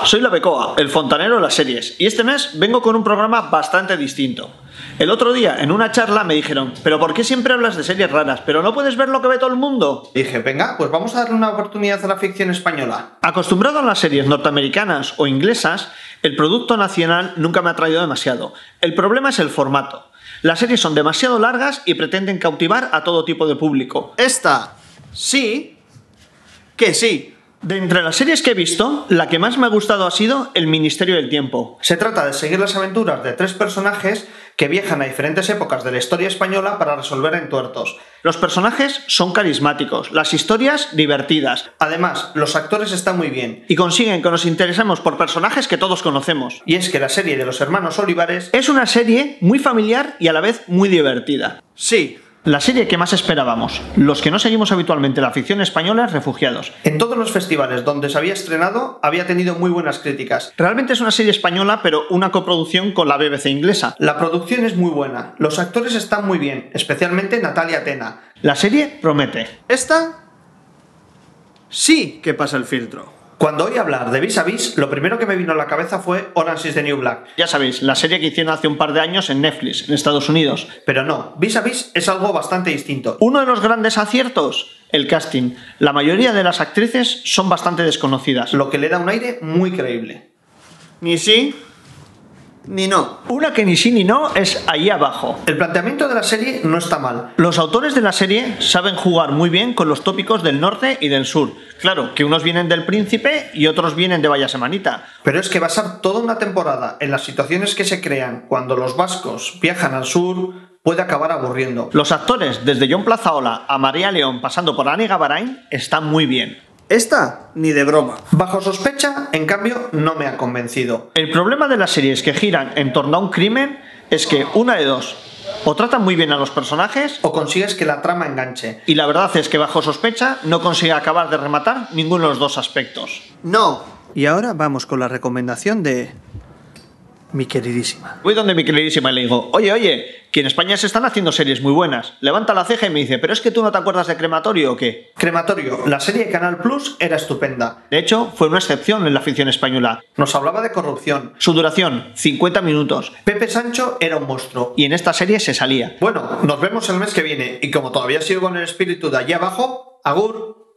soy la Becoa, el fontanero de las series, y este mes vengo con un programa bastante distinto. El otro día, en una charla, me dijeron, ¿pero por qué siempre hablas de series raras? ¿Pero no puedes ver lo que ve todo el mundo? Dije, venga, pues vamos a darle una oportunidad a la ficción española. Acostumbrado a las series norteamericanas o inglesas, el producto nacional nunca me ha atraído demasiado. El problema es el formato. Las series son demasiado largas y pretenden cautivar a todo tipo de público. Esta, sí, que sí. De entre las series que he visto, la que más me ha gustado ha sido El Ministerio del Tiempo. Se trata de seguir las aventuras de 3 personajes que viajan a diferentes épocas de la historia española para resolver entuertos. Los personajes son carismáticos, las historias divertidas. Además, los actores están muy bien. Y consiguen que nos interesemos por personajes que todos conocemos. Y es que la serie de los hermanos Olivares es una serie muy familiar y a la vez muy divertida. Sí. La serie que más esperábamos, los que no seguimos habitualmente la ficción española, es Refugiados. En todos los festivales donde se había estrenado, había tenido muy buenas críticas. Realmente es una serie española, pero una coproducción con la BBC inglesa. La producción es muy buena, los actores están muy bien, especialmente Natalia Tena. La serie promete. Esta, sí que pasa el filtro. Cuando oí hablar de Vis a Vis, lo primero que me vino a la cabeza fue Orange is the New Black. Ya sabéis, la serie que hicieron hace un par de años en Netflix, en Estados Unidos. Pero no, Vis a Vis es algo bastante distinto. Uno de los grandes aciertos, el casting. La mayoría de las actrices son bastante desconocidas. Lo que le da un aire muy creíble. Ni sí, ni no. Una que ni sí ni no es Ahí abajo. El planteamiento de la serie no está mal. Los autores de la serie saben jugar muy bien con los tópicos del norte y del sur. Claro, que unos vienen del Príncipe y otros vienen de Vaya Semanita. Pero es que basar toda una temporada en las situaciones que se crean cuando los vascos viajan al sur puede acabar aburriendo. Los actores, desde Jon Plazaola a María León pasando por Ani Gabarain, están muy bien. Esta, ni de broma. Bajo sospecha, en cambio, no me ha convencido. El problema de las series que giran en torno a un crimen es que una de dos: o tratan muy bien a los personajes o consigues que la trama enganche. Y la verdad es que Bajo sospecha no consigue acabar de rematar ninguno de los dos aspectos. No. Y ahora vamos con la recomendación de mi queridísima. Voy donde mi queridísima y le digo, oye, que en España se están haciendo series muy buenas. Levanta la ceja y me dice, ¿pero es que tú no te acuerdas de Crematorio o qué? Crematorio, la serie de Canal Plus era estupenda. De hecho, fue una excepción en la ficción española. Nos hablaba de corrupción. Su duración, 50 minutos. Pepe Sancho era un monstruo. Y en esta serie se salía. Bueno, nos vemos el mes que viene. Y como todavía sigo con el espíritu de allí abajo, agur.